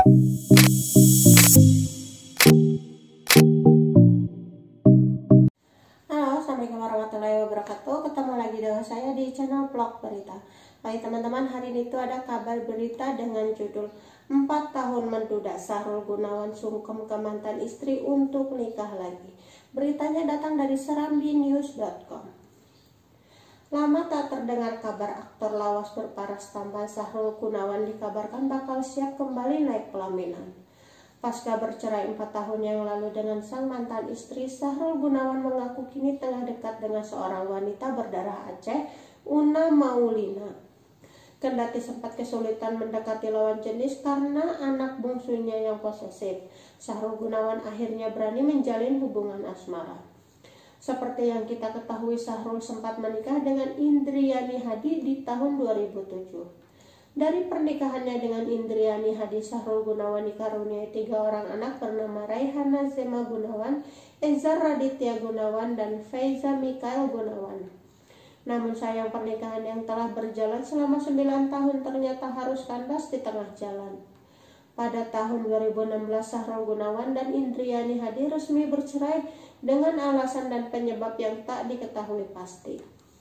Halo, Assalamualaikum warahmatullahi wabarakatuh. Ketemu lagi dengan saya di channel vlog berita. Baik teman-teman, hari ini itu ada kabar berita dengan judul 4 tahun menduda, Sahrul Gunawan sungkem ke mantan istri untuk nikah lagi. Beritanya datang dari serambinews.com. Lama tak terdengar kabar aktor lawas berparas tampan Sahrul Gunawan dikabarkan bakal siap kembali naik pelaminan. Pasca bercerai 4 tahun yang lalu dengan sang mantan istri, Sahrul Gunawan mengaku kini tengah dekat dengan seorang wanita berdarah Aceh, Una Maulina. Kendati sempat kesulitan mendekati lawan jenis karena anak bungsunya yang posesif, Sahrul Gunawan akhirnya berani menjalin hubungan asmara. Seperti yang kita ketahui, Sahrul sempat menikah dengan Indriani Hadi di tahun 2007. Dari pernikahannya dengan Indriani Hadi, Sahrul Gunawan dikaruniai 3 orang anak bernama Raihana Zema Gunawan, Ezar Raditya Gunawan, dan Faiza Mikael Gunawan. Namun sayang, pernikahan yang telah berjalan selama 9 tahun ternyata harus kandas di tengah jalan. Pada tahun 2016, Sahrul Gunawan dan Indriani Hadi resmi bercerai dengan alasan dan penyebab yang tak diketahui pasti.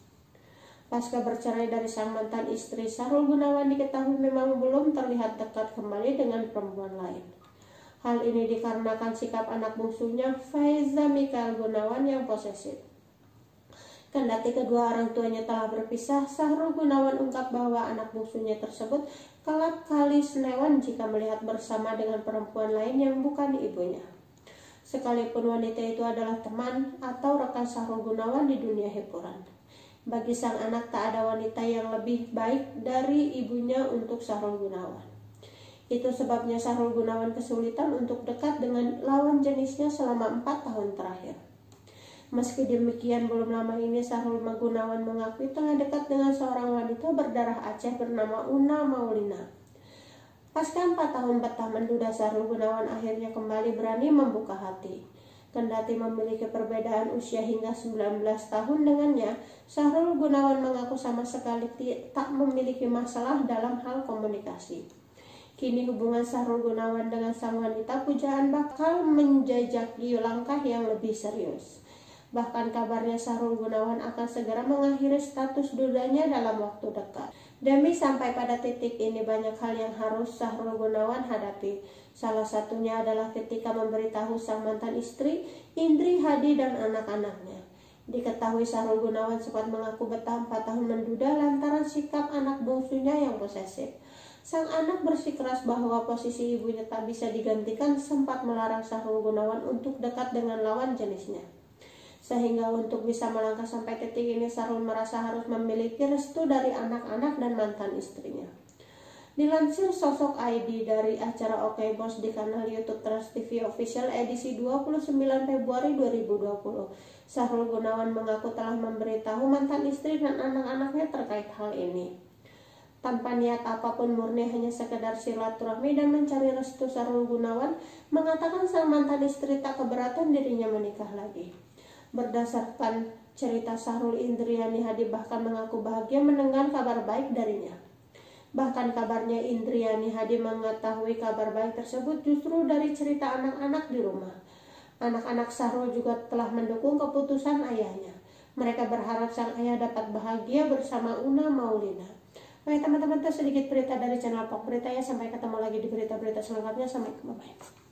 Pasca bercerai dari sang mantan istri, Sahrul Gunawan diketahui memang belum terlihat dekat kembali dengan perempuan lain. Hal ini dikarenakan sikap anak bungsunya, Faiza Mikael Gunawan, yang posesif. Kendati kedua orang tuanya telah berpisah, Sahrul Gunawan ungkap bahwa anak bungsunya tersebut kelak kali senewan jika melihat bersama dengan perempuan lain yang bukan ibunya. Sekalipun wanita itu adalah teman atau rekan Sahrul Gunawan di dunia hiburan. Bagi sang anak tak ada wanita yang lebih baik dari ibunya untuk Sahrul Gunawan. Itu sebabnya Sahrul Gunawan kesulitan untuk dekat dengan lawan jenisnya selama 4 tahun terakhir. Meski demikian, belum lama ini Sahrul Gunawan mengakui tengah dekat dengan seorang wanita berdarah Aceh bernama Una Maulina. Pasca 4 tahun betah menduda, Sahrul Gunawan akhirnya kembali berani membuka hati. Kendati memiliki perbedaan usia hingga 19 tahun dengannya, Sahrul Gunawan mengaku sama sekali tak memiliki masalah dalam hal komunikasi. Kini hubungan Sahrul Gunawan dengan sang wanita pujaan bakal menjajaki langkah yang lebih serius. Bahkan kabarnya Sahrul Gunawan akan segera mengakhiri status dudanya dalam waktu dekat. Demi sampai pada titik ini, banyak hal yang harus Sahrul Gunawan hadapi. Salah satunya adalah ketika memberitahu sang mantan istri, Indri Hadi, dan anak-anaknya. Diketahui Sahrul Gunawan sempat mengaku betah 4 tahun menduda lantaran sikap anak bungsunya yang posesif. Sang anak bersikeras bahwa posisi ibunya tak bisa digantikan, sempat melarang Sahrul Gunawan untuk dekat dengan lawan jenisnya. Sehingga untuk bisa melangkah sampai titik ini, Sahrul merasa harus memiliki restu dari anak-anak dan mantan istrinya. Dilansir Sosok ID dari acara Oke Bos di kanal YouTube Trans TV Official edisi 29 Februari 2020, Sahrul Gunawan mengaku telah memberitahu mantan istri dan anak-anaknya terkait hal ini. Tanpa niat apapun, murni hanya sekedar silaturahmi dan mencari restu, Sahrul Gunawan mengatakan sang mantan istri tak keberatan dirinya menikah lagi. Berdasarkan cerita Sahrul, Indriani Hadi bahkan mengaku bahagia mendengar kabar baik darinya. Bahkan kabarnya Indriani Hadi mengetahui kabar baik tersebut justru dari cerita anak-anak di rumah. Anak-anak Sahrul juga telah mendukung keputusan ayahnya. Mereka berharap sang ayah dapat bahagia bersama Una Maulina. Baik teman-teman, itu sedikit berita dari channel Pok Berita ya. Sampai ketemu lagi di berita-berita selanjutnya. Assalamualaikum. Bye.